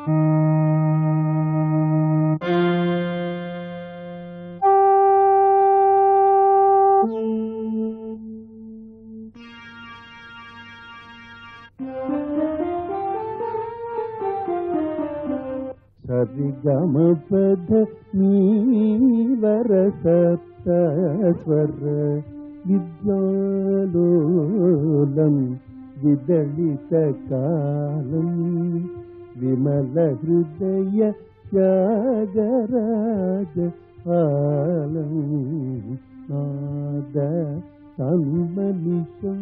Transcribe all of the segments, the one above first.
సరిగమపద నీవర సప్తస్వర విద్యాలోలం విదళిత కాలం విమల హృదయ త్యాగరాజ పాలం నాద తన్మనిషం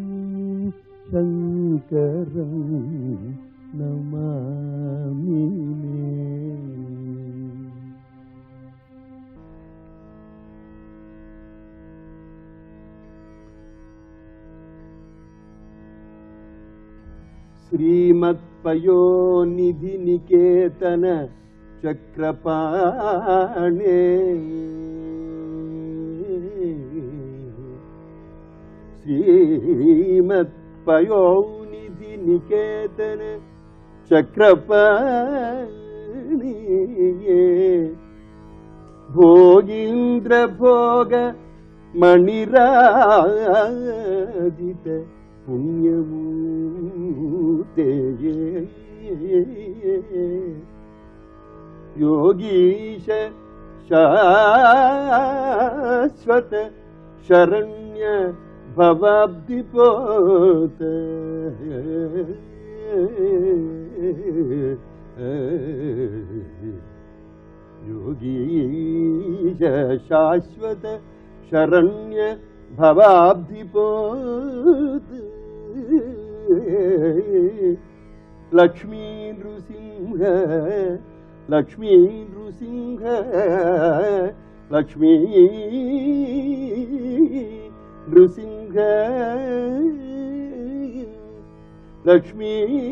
శంకరం నమామి. శ్రీమత్పయోనిధి నికేతన చక్రపాణే శ్రీమత్పయోనిధి నికేతన చక్రపాణే భోగీంద్ర భోగ మణిరాజిత పుణ్యమూర్తే యోగీశ శాశ్వత శరణ్య భవాబ్ధిపోత యోగీశ శాశ్వత శరణ్య భవాబ్ధిపోత లక్ష్మీ నృసింహ లక్ష్మీ నృసింహ లక్ష్మీ నృసింహ లక్ష్మీ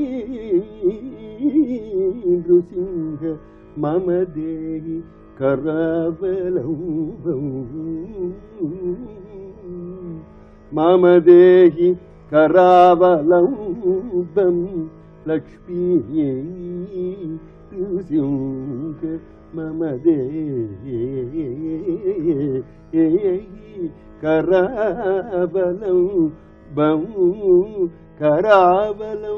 నృసింహ మమ దేహి కరావలంబం మమ దేహి కరావలంబం లక్ష్మీ నృసింహ మమ దేహి కరావలంబం కరావలం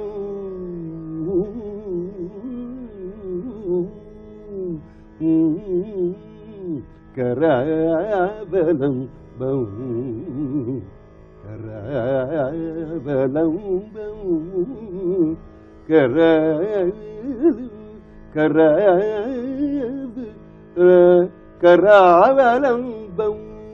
కరావలం బౌ కరావలం బౌ కరావలం బౌ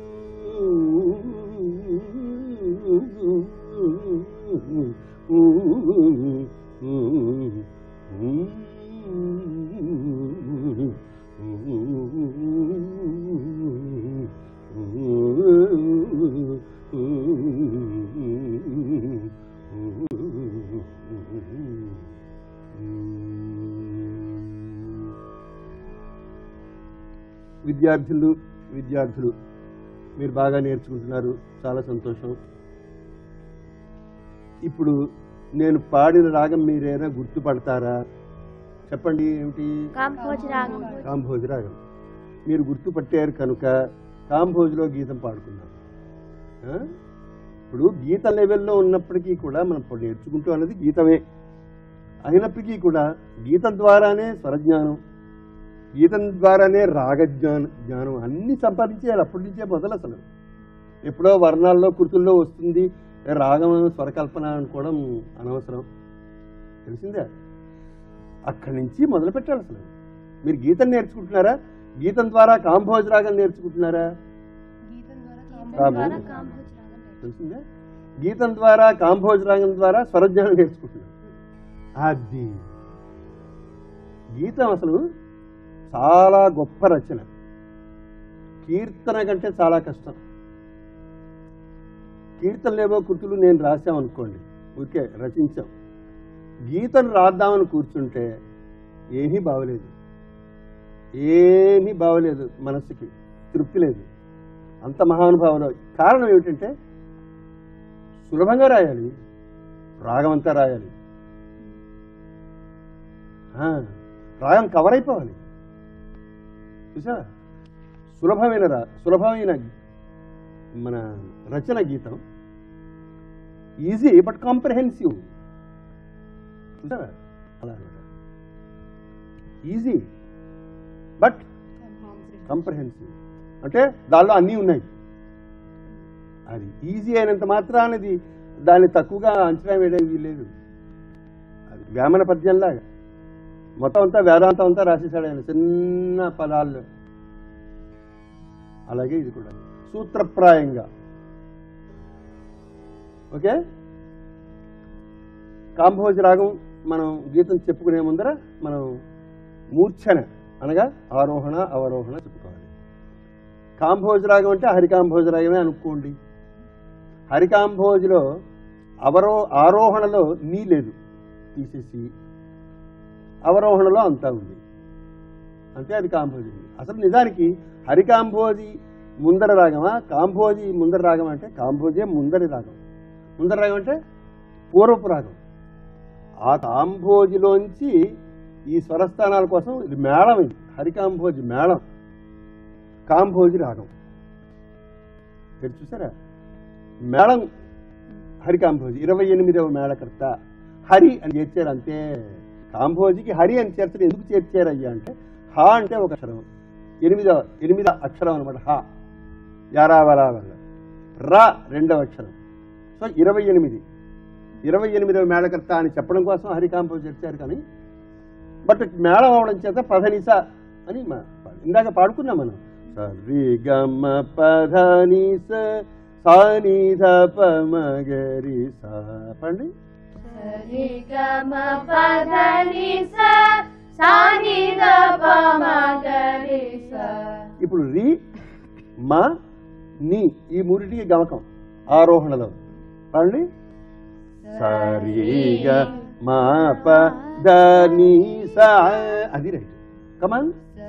విద్యార్థులు మీరు బాగా నేర్చుకుంటున్నారు, చాలా సంతోషం. ఇప్పుడు నేను పాడిన రాగం మీరేనా గుర్తుపడతారా? చెప్పండి. ఏమిటి? కాంభోజ రాగం. మీరు గుర్తుపట్టారు కనుక కాంభోజ్లో గీతం పాడుకున్నాం. ఇప్పుడు గీత లెవెల్లో ఉన్నప్పటికీ కూడా మనం నేర్చుకుంటూ అన్నది గీతమే అయినప్పటికీ కూడా గీతం ద్వారానే స్వరజ్ఞానం, గీతం ద్వారానే రాగజ్ఞానం అన్ని సంపాదించేయాలి. అప్పటి నుంచే మొదలు. అసలు ఎప్పుడో వర్ణాల్లో కృతుల్లో వస్తుంది, రాగం స్వరకల్పన అనుకోవడం అనవసరం. తెలిసిందే? అక్కడి నుంచి మొదలు పెట్టాలి. అసలు మీరు గీతం నేర్చుకుంటున్నారా? గీతం ద్వారా కాంభోజ్ రాగం నేర్చుకుంటున్నారా? తెలిసిందే? గీతం ద్వారా కాంభోజ్ రాగం ద్వారా స్వరజ్ఞానం నేర్చుకుంటున్నారు. అది గీతం అసలు చాలా గొప్ప రచన. కీర్తన కంటే చాలా కష్టం. కీర్తనలేవో కృతులు నేను రాశామనుకోండి, ఊరికే రచించాం. గీతను రాద్దామని కూర్చుంటే ఏమీ బాగలేదు, మనస్సుకి తృప్తి లేదు. అంత మహానుభావులు. కారణం ఏమిటంటే సులభంగా రాయాలి, రాగం అంతా రాయాలి. రాగం కవర్ అయిపోవాలి. చూసా, సులభమైన మన రచన గీతం, ఈజీ బట్ కాంప్రహెన్సివ్. చూసా, అలా ఈజీ బట్ కాంప్రహెన్సివ్ అంటే దానిలో అన్నీ ఉన్నాయి. అది ఈజీ అయినంత మాత్రానది దాన్ని తక్కువగా అంచనా వేయడం వీల్లేదు. అది వేమన పద్యంలాగా మొత్తం అంతా వేదాంతం అంతా రాసేసాడు ఆయన చిన్న పదాల్లో. అలాగే ఇది కూడా సూత్రప్రాయంగా. ఓకే, కాంభోజ రాగం మనం గీతం చెప్పుకునే ముందర మనం మూర్ఛన అనగా ఆరోహణ అవరోహణ చెప్పుకోవాలి. కాంభోజ రాగం అంటే హరికాంభోజ రాగమే అనుకోండి. హరికాంభోజులో ఆరోహణలో నీ లేదు, తీసేసి అవరోహణలో అంతా ఉంది, అంతే అది కాంభోజి. అసలు నిజానికి హరికాంభోజి ముందర రాగమా, కాంభోజి ముందర రాగం అంటే కాంభోజే ముందరి రాగం. ముందర రాగం అంటే పూర్వపు రాగం. ఆ కాంభోజిలోంచి ఈ స్వరస్థానాల కోసం ఇది మేళం, ఇది హరికాంభోజి మేళం, కాంభోజి రాగం. మీరు చూసారా, మేళం హరికాంభోజి 28వ మేళకర్త హరి అని చేర్చారు అంతే. కాంభోజికి హరి అని చేర్చడం ఎందుకు చేర్చారయ్యా అంటే, హా అంటే ఒక అక్షరం, 8వ అక్షరం అనమాట. హా యారావరావ, రా 2వ అక్షరం. సో 28వ మేళకర్త అని చెప్పడం కోసం హరికాంభోజి చేర్చారు. కానీ బట్ మేళం అవడం చేత పధనిస అని ఇందాక పాడుకున్నాం మనం. సరి గమ పధనిస సాని ధప మగరి సా పండి. ఇప్పుడు రి మ ని ఈ మూడిటికి గమకం ఆరోహణలో పండి. సరిగ మా ప ద ని సా, అది రైట్. కమాన్.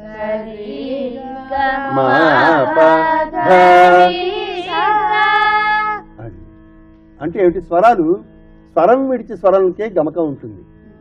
మా ప ద అది అంటే ఏమిటి? స్వరం విడిచి స్వరంకే గమకం ఉంటుంది.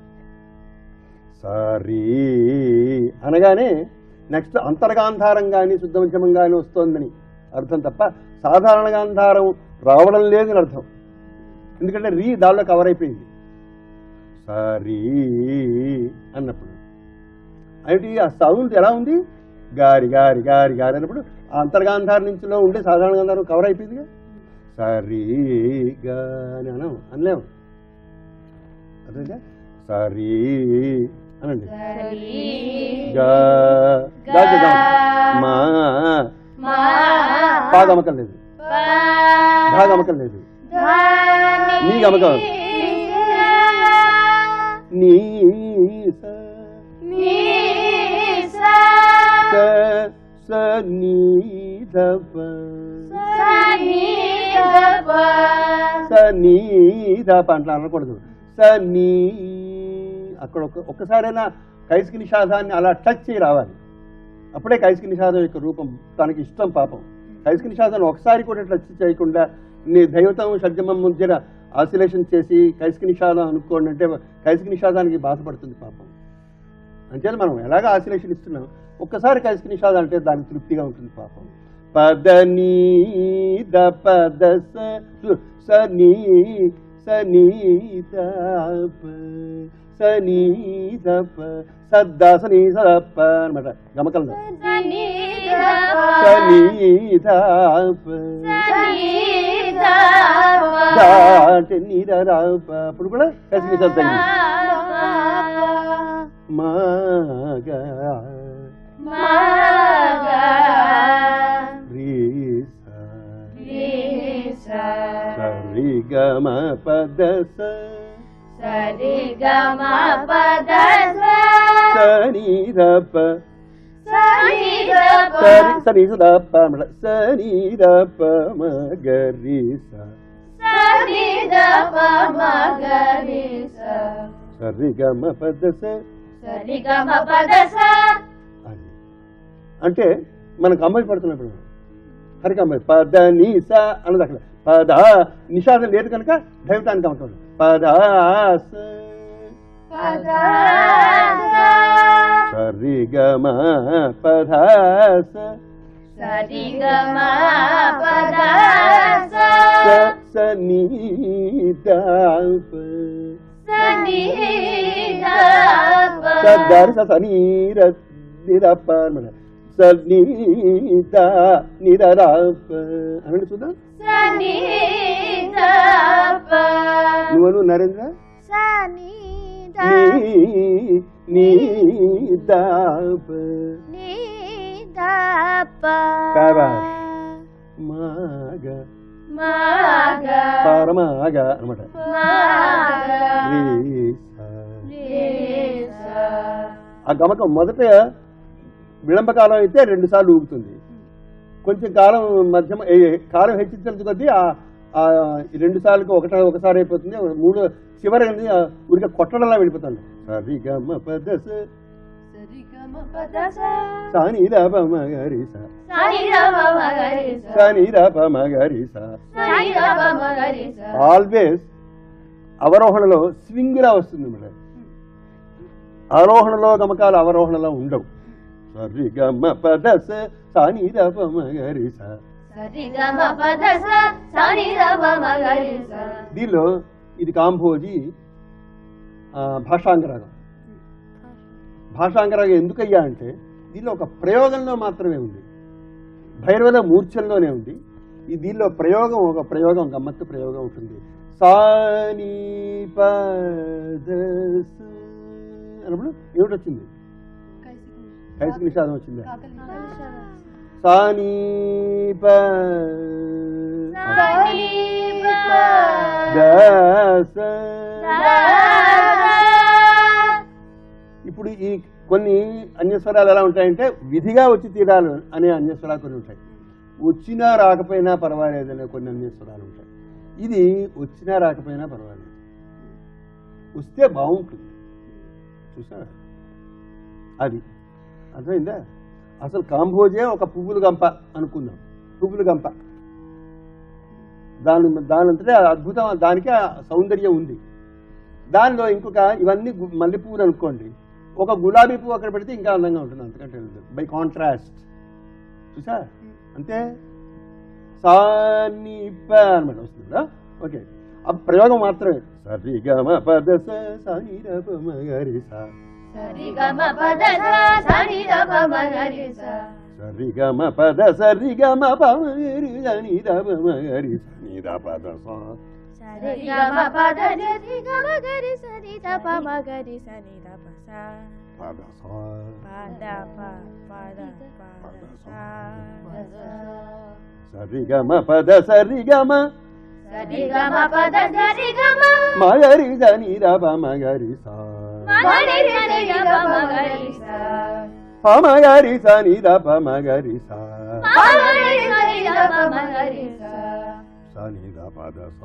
సరీ అనగానే నెక్స్ట్ అంతర్గాంధారం కానీ శుద్ధవంచమం కానీ వస్తోందని అర్థం తప్ప సాధారణ గాంధారం రావడం లేదని అర్థం. ఎందుకంటే రీ దానిలో కవర్ అయిపోయింది. సరీ అన్నప్పుడు అయితే ఆ సౌండ్ ఎలా ఉంది? గారి గారి గారి గారి అన్నప్పుడు ఆ అంతర్గాంధారం నుంచిలో ఉండే సాధారణ గాంధారం కవర్ అయిపోయిందిగా. సరిగా అని అనలేము. అదే సరీ అనండి. పా గమకం లేదు, ధా గమకం లేదు, నీ గమకం, నీ సనీధప అట్లా అనకూడదు. సనీ అక్కడ ఒక్కసారైనా కైసిక నిషాదాన్ని అలా టచ్ చేయి రావాలి. అప్పుడే కైసిక నిషాదం యొక్క రూపం తనకి ఇష్టం. పాపం కైసిక నిషాదాన్ని ఒకసారి కూడా టచ్ చేయకుండా నీ దైవతం షడ్జమం మధ్య ఆసిలేషన్ చేసి కైసిక నిషాదం అనుకోండి అంటే కైసిక నిషాదానికి బాధపడుతుంది పాపం. అంచేది మనం ఎలాగ ఆసిలేషన్ ఇస్తున్నాం, ఒక్కసారి కైసిక నిషాదం అంటే దానికి తృప్తిగా ఉంటుంది పాపం. పదని ద పద సనీ సనీధప సనీధప సద్దా సనీధప అనమాట గమకం. సనీధప అంటే నీరాప అప్పుడు కూడా కసిమి సద్దండి. మాగా సరి గమ పద సని ధప సని ధప సని ధప మగరి సరి గమ పద అంటే మనకు అమ్మాయి పడుతున్నప్పుడు హరికమ్మాయి పద నీస అన్నది అక్కడ పద నిషాదం లేదు కనుక దైవతానికి అమ్ముతాడు. పదాస సరిగమ పధ సరిగమ పద సనీద సనీద సదారి సనీర నిరప సనీద నిరరాప అనండి చూద్దాం. సనీద నువ్వు నరేంద్ర సనీద నీదాప నీదాప మాగ మాగ పరమాగ అనమాట. ఆ గమకం మొదట విళంబకాలం అయితే 2 సార్లు ఊగుతుంది. కొంచెం కాలం మధ్యమ కాలం హెచ్చించడం కొద్దీ ఆ 2 సార్లకు ఒకసారి అయిపోతుంది. 3 చివరి ఊరికే కొట్టడంలా వెళ్ళిపోతాను. సరిగమ పదస సానిరప మగరిస సానిరప మగరిస. ఆల్వేస్ అవరోహణలో స్వింగ్లా వస్తుంది మేడం. ఆరోహణలో గమకాలు అవరోహణలో ఉండవు. సరిగమ పదస సానిరప మగరిస. దీనిలో ఇది కాంభోజి భాషాంగరాగం. భాషాంగరాగం ఎందుకయ్యా అంటే దీనిలో ఒక ప్రయోగంలో మాత్రమే ఉంది. భైరవల మూర్ఛల్లోనే ఉంది. ఈ దీనిలో ఒక ప్రయోగం గమ్మత్తు ప్రయోగం ఉంటుంది. సాని పదస్ అన్నప్పుడు ఏమిటి వచ్చింది? కైసిక నిషాదం వచ్చిందా? సాని పదస్. ఇప్పుడు ఈ కొన్ని అన్యస్వరాలు ఎలా ఉంటాయంటే విధిగా వచ్చి తీరాలు అనే అన్యస్వరాలు కొన్ని ఉంటాయి. వచ్చినా రాకపోయినా పర్వాలేదనే కొన్ని అన్యస్వరాలు ఉంటాయి. ఇది వచ్చినా రాకపోయినా పర్వాలేదు, వస్తే బాగుంటుంది. చూసా అది అర్థమైందా? అసలు కాంభోజే ఒక పువ్వుల గంప అనుకుందాం. పువ్వుల గంప దానంతటే అద్భుతం, దానికి సౌందర్యం ఉంది. దానిలో ఇంకొక ఇవన్నీ మల్లెపూలు అనుకోండి, ఒక గులాబీ పువ్వు అక్కడ పెడితే ఇంకా అందంగా ఉంటుంది. అంతకంటే బై కాంట్రాస్ట్. చూసా అంతే. సానిప అనమాట వస్తుంది కదా. ఓకే, ఆ ప్రయోగం మాత్రమే. సరిగమ పదస సానిరప మగరిస సరిగమ పద సరిగమ మగరిస సరిగమ పద సరిగమ పమగరిస మగరిస నిరపదస సరిగమ పద సరిగమ గరిస నిరప మగరిస నిరపస పదస పద పద సరిగమ పద సరిగమ సరిగమ పద సరిగమ మగరిస నిరప మగరిస మగరిస నిరప మగరిస పమగరిస నిరప మగరిస మగరిస నిరప మగరిస సనిరపదస.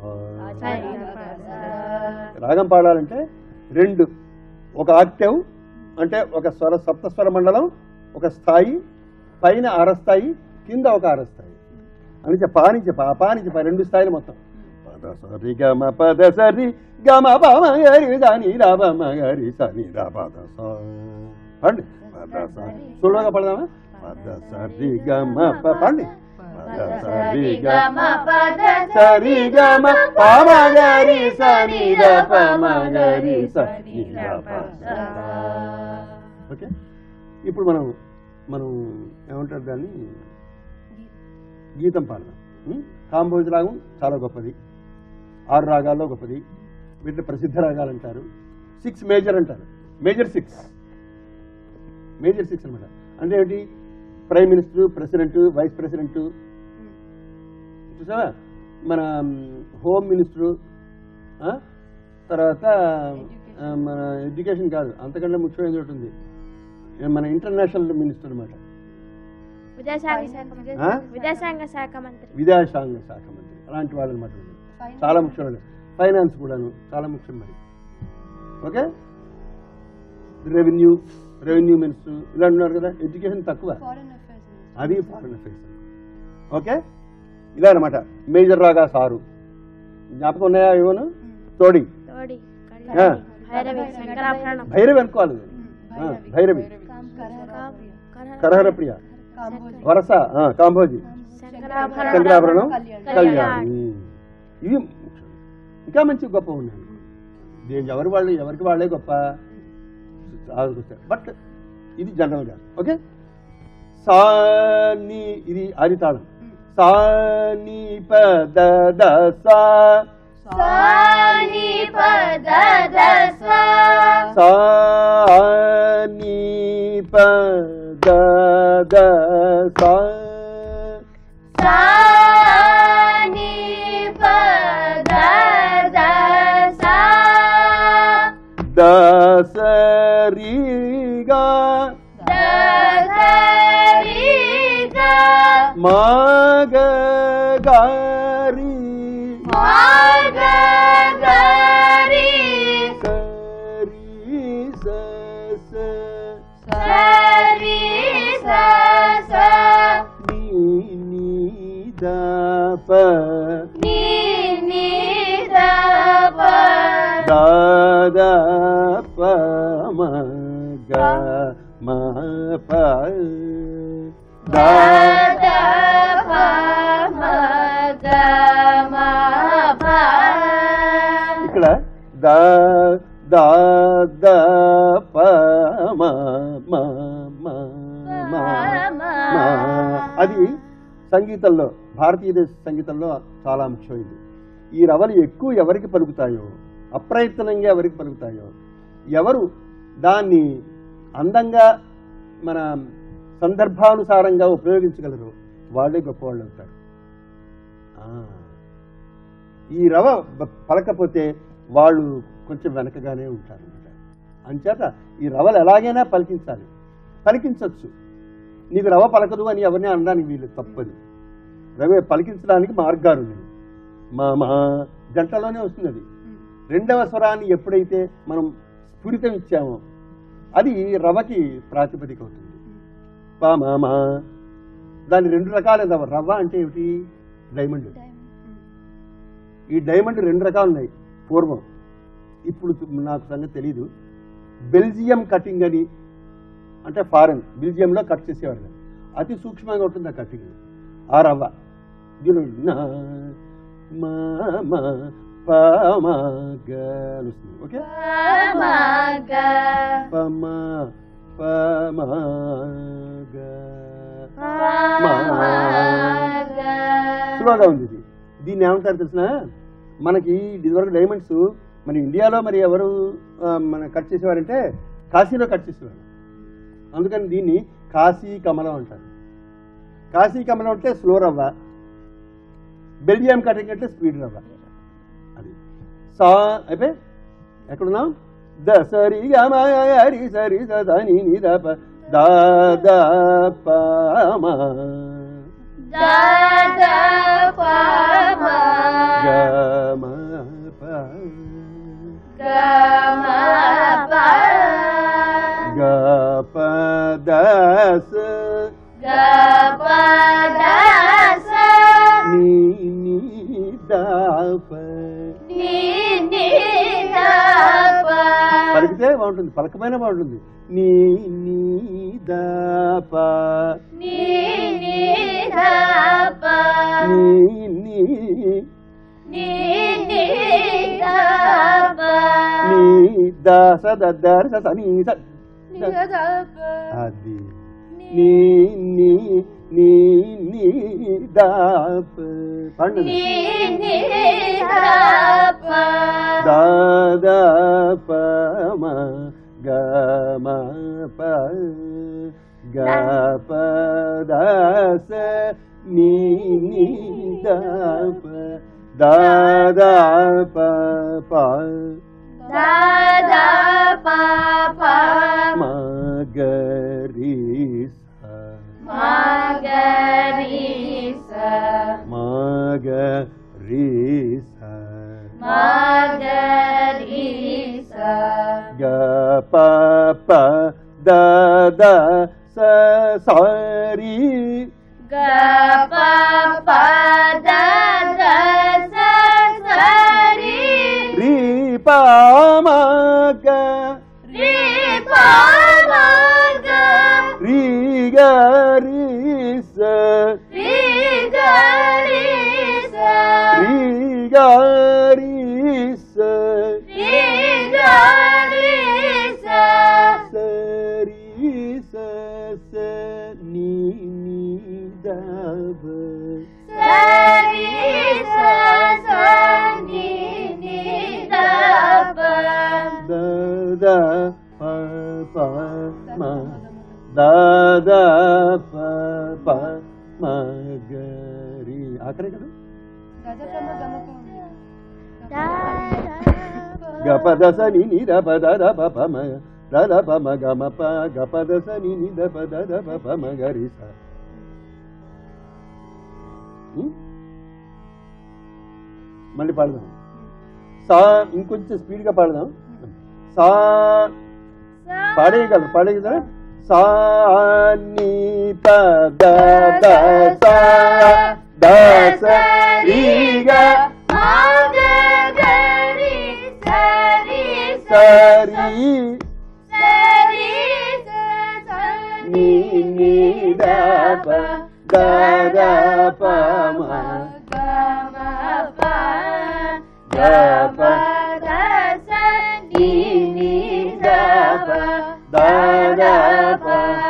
రాగం పాడాలంటే 2, ఒక ఆక్టేవ్ అంటే ఒక స్వర సప్తస్వర మండలం, ఒక స్థాయి, పైన అరస్థాయి, కింద ఒక అరస్థాయి అని పానించి 2 స్థాయిలు మొత్తం. పద సరి గమ పద సరి గమ పమగరి సనిరప మగరి సనిరపదస. పండి పద సులువుగా పడదామా? పద సరి గమ పండి సరి గమ పద సరి గమ పమగరి సనిరప మగరి సనిరపదస. ఓకే, ఇప్పుడు మనం ఏమంటారు దాన్ని గీతం పాడదాం. కాంభోజ రాగం చాలా గొప్పది, 6 రాగాల్లో గొప్పది. వీటిని ప్రసిద్ధ రాగాలు అంటారు. 6 మేజర్ అంటారు. మేజర్ 6 అనమాట. అంటే ఏంటి? Prime minister, president, vice president, చూసావా, మన హోమ్ మినిస్టరు, తర్వాత మన ఎడ్యుకేషన్ కాదు, అంతకంటే ముఖ్యమైనది ఒకటి ఉంది, మన ఇంటర్నేషనల్ మినిస్టర్ అనమాట, విదేశాంగ శాఖ మంత్రి. అలాంటి వాళ్ళు అనమాట. చాలా ముఖ్యమైన ఫైనాన్స్ కూడాను చాలా ముఖ్యం. మరి ఓకే, రెవెన్యూ మినిస్టర్ ఇలా ఉన్నారు కదా. ఎడ్యుకేషన్ తక్కువ, అది ఫారెన్ అఫైర్స్. ఓకే, ఇలా అనమాట. మేజర్ రాగా 6 జ్ఞాపకం ఉన్నాయా? ఏమోను భైరవి అనుకోవాలి. భైరవి కరహర ప్రియ, వరస కాంభోజి, శంకరాభరణం కళ్యాణి. ఇవి ఇంకా మంచి గొప్ప ఉన్నాయి. ఎవరికి వాళ్ళే గొప్ప బట్ ఇది జనరల్గా. ఓకే, సాని ఇది ఆదితాళం. సాని పద దసా సాని పద దసా సాని పద దసా సాని పద దసా దసరిగా దసరిగా మగగారి మగగారి సరి సస సరి సస నీ దప నీ నీ దప దప మగ మప దప మగ మప. ఇక్కడ ద ద ద ప మ మ మ మ అది సంగీతంలో, భారతీయ సంగీతంలో చాలా ముఖ్యమైనది. ఈ రవలు ఎక్కువ ఎవరికి పలుకుతాయో, అప్రయత్నంగా ఎవరికి పలుకుతాయో, ఎవరు దాన్ని అందంగా మన సందర్భానుసారంగా ఉపయోగించగలరు వాళ్ళే గొప్పవాళ్ళు అవుతారు. ఈ రవ పలకపోతే వాళ్ళు కొంచెం వెనకగానే ఉంటారు అన్నమాట. అంచేత ఈ రవలు ఎలాగైనా పలికించాలి, పలికించవచ్చు. నీకు రవ పలకదు అని ఎవరిని అనడానికి వీళ్ళు తప్పదు. రవ పలికించడానికి మార్గాలు ఉన్నాయి. మా జంటలోనే వస్తుంది అది. రెండవ స్వరాన్ని ఎప్పుడైతే మనం స్ఫురితం ఇచ్చామో అది రవకి ప్రాతిపదిక అవుతుంది. మా దాని రెండు రకాల రవ అంటే ఏమిటి? డైమండ్. ఈ డైమండ్ రెండు రకాలు ఉన్నాయి పూర్వం. ఇప్పుడు నాకు సంగతి తెలీదు. బెల్జియం కటింగ్ అని, అంటే ఫారెన్ బెల్జియంలో కట్ చేసేవారు. అతి సూక్ష్మంగా ఉంటుంది ఆ కటింగ్. ఆ రవ్వ దీని వస్తుంది. ఓకే, స్లోగా ఉంది ఇది. దీన్ని ఏమంటారు తెలిసిన, మనకి ఇదివరకు డైమండ్స్ మన ఇండియాలో మరి ఎవరు మన కట్ చేసేవారంటే కాశీలో కట్ చేసేవారు. అందుకని దీన్ని కాశీ కమలం అంటారు. కాశీ కమలం అంటే స్లో రవ్వ, బెల్జియం కటింగ్ అంటే స్పీడ్ రవ్వ. అది సా అయిపోయి ఎక్కడున్నాం? ద సరి గరి సరి దని దప దప గపదస గపదస నీ దప పలికితే బాగుంటుంది, పలకపోయినా బాగుంటుంది. నీ దప దస దర్శ నీస అది నీ దప పండుగ దప మ గ మ ప గప దస నీ దప దప ప మగరీస గప ప ద ద స సారి రీ ప మ గ gari sa ri gari sa ri gari sa ri gari sa sa ri sa sa ni da ba sa ri sa sa ni da pa da da pa pa ma da da pa pa ma ga ri ఆఖరే కదా గ పద స ని ని ద ప ద ద ప ప మ ద ద ప మ గ మ ప గ పద స ని ని ద ప ద ద ప ప మ గ రి స మళ్ళీ పాడదాం సా ఇంకొంచెం స్పీడ్గా పాడదాం సా పాడే కదా సా ని ప ద ద సా ద స రి గ మా గ గరి సరి సరి సరి స ని ని ద ప ద ద ప మ గ మ ప గ ప ద స ని ని ద ప ద ద ప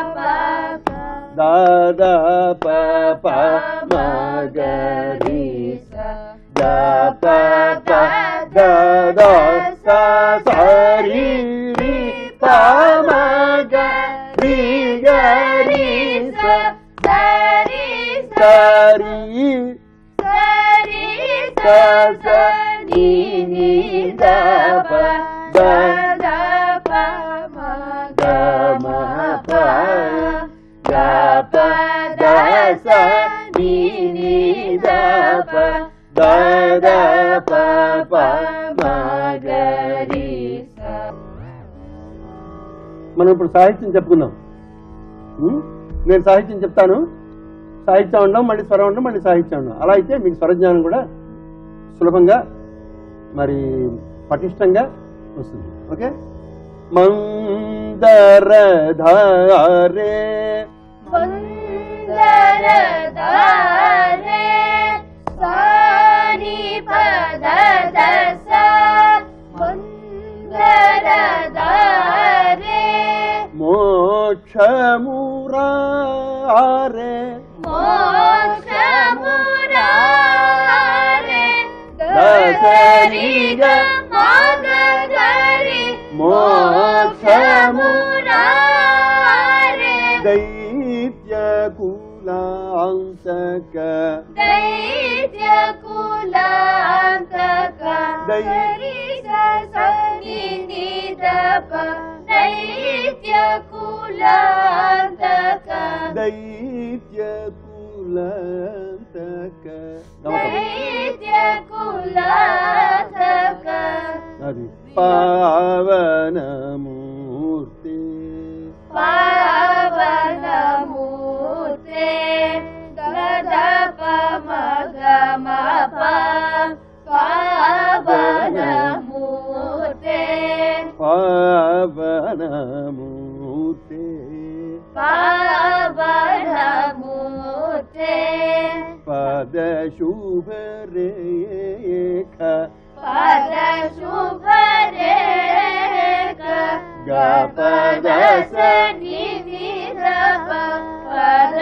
ద ద ప ప మ గ రి స ద ప ప ద ద స స రి రి ప మ గ రి గ రి స సరి స రి సరి స స ని ని ద ప ద ద ప మ గ మ ప గ ప ద స ని ని ద ప ద ద ప ప మ గ రి స. మనం ఇప్పుడు సాహిత్యం చెప్పుకుందాం. నేను సాహిత్యం చెప్తాను, సాహిత్యం ఉండడం, మళ్ళీ స్వరం ఉండడం, మళ్ళీ సాహిత్యం ఉండడం. అలా అయితే మీకు స్వరజ్ఞానం కూడా సులభంగా మరి పటిష్టంగా వస్తుంది. ఓకే. మందరధారే మందరధారే సాని పద దస మందరధారే మోక్షమురారే మోక్షమురారే దసరి గ మగరి మోక్షమురారే మోక్షమురారే దైత్య కులాంతక దైత్య కులాంతక దరి సని నిదప దైత్య కులాంతక దైత్య కులాంతక దైత్య కులాంతక అది పావనమూర్తి పావనమూర్తే గదప మగ మప పావనమూర్తే పావనమూర్తి పావనమూర్తే పద శుభరేఖ పద శుభరేఖ గపద సని నిదప పద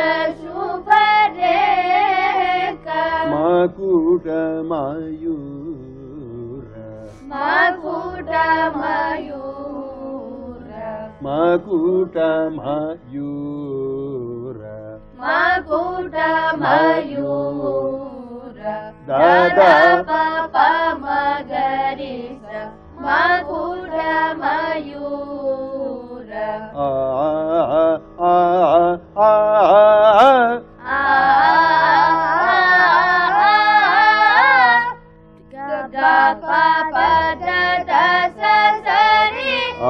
శుభరేఖ మకుట మయూర మకుట మయూర మకుట మయూర మకుట మయూర దదప ప మగరి స మకుట మయూర ఆ ఆ ఆ గ ప ప ద ద స సరి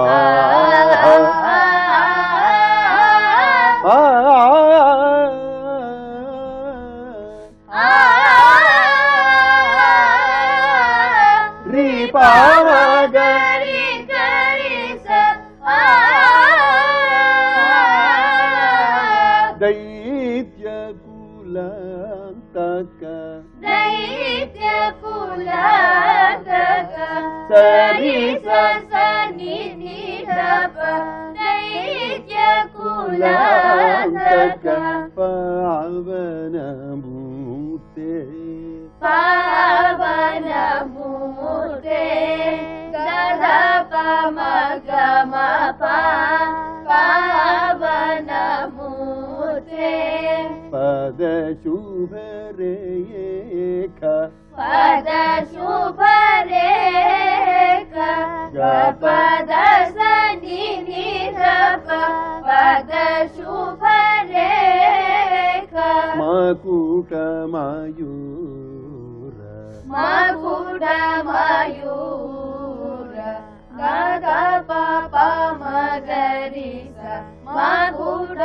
రి పావగ గరి గరి స దైత్య కులాంతక దైత్య కులాంతక సరి సని నిధప దైత్య కులాంతక పావనమూర్తే పావనమూర్తే గధప మగమ పావనమూర్తే పద శుభరేఖ పద శుభరేఖ పద సని నిధప పద శుభరేఖ మకుట మయూర మకుట మయూర గగప మగరిస మకుట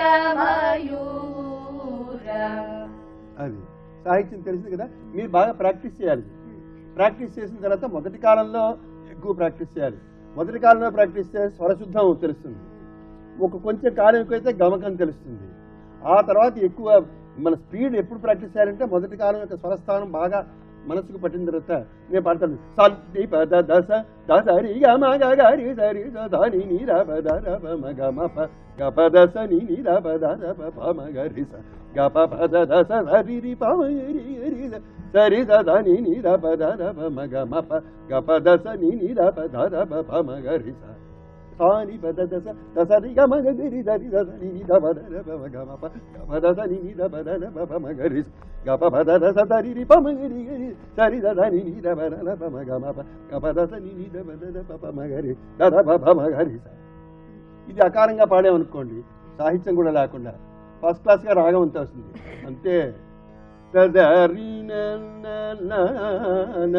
మయూర. అది సాహిత్యం తెలిసింది కదా. మీరు బాగా ప్రాక్టీస్ చేయాలి. ప్రాక్టీస్ చేసిన తర్వాత మొదటి కాలంలో ఎక్కువ ప్రాక్టీస్ చేయాలి. మొదటి కాలంలో ప్రాక్టీస్ చేస్తే స్వరశుద్ధం తెలుస్తుంది. కొంచెం కాలం ఎక్కువైతే గమకం తెలుస్తుంది. ఆ తర్వాత ఎక్కువ మన స్పీడ్ ఎప్పుడు ప్రాక్టీస్ చేయాలంటే మొదటి కాలం యొక్క స్వరస్థానం బాగా మనసుకు పట్టిన తర్వాత నేను పాడతాను. సరి పద దస దసరి గమ గరి సరి దని ని ర పద ర ప మ గ మ ప గ ప ద స ని ని ర పద ర ప ప మ గ రి స గ ప ప ద ద స రి రి ప మ రి రి సరి ద ద ని ని ర ప ద ర ప మ గ మ ప గ ప ద స ని ని ర ప ద ర ప ప మ గ రి స సాని పద దస దసరి గ మ గ రి దని ద ని ని ద ప ద ర ప మ గ మ ప గ ప ద స ని ని ద ప ద ర ప ప మ గ రి స గ ప ప ద ద స ద రి రి ప మ గ రి సరి ద ద ని ని ద ప ద ర ప మ గ మ ప గ ప ద స ని ని ద ప ద ర ప ప మ గ రి ద ద ప ప మ గ రి స. ఇది అకారంగా పాడామనుకోండి, సాహిత్యం కూడా లేకుండా ఫస్ట్ క్లాస్ గా రాగం అంతా వస్తుంది అంతే. తదరి న న న న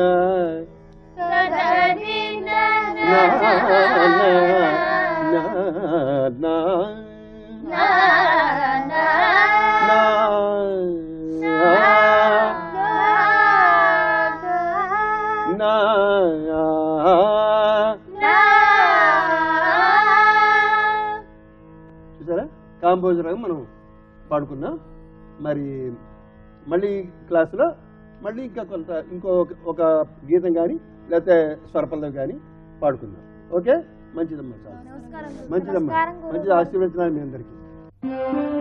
తదరి న న న న న న చూసారా, కాంపోజ్ రాగం మనం పాడుకున్నాం. మరి మళ్ళీ క్లాసులో మళ్ళీ ఇంకా ఇంకో ఒక గీతం కానీ లేకపోతే స్వరపల్లవి కానీ పాడుకుందాం. ఓకే, మంచిదమ్మా, చాలా మంచిదమ్మా, మంచిది. ఆశీర్వచనాలు మీ అందరికీ.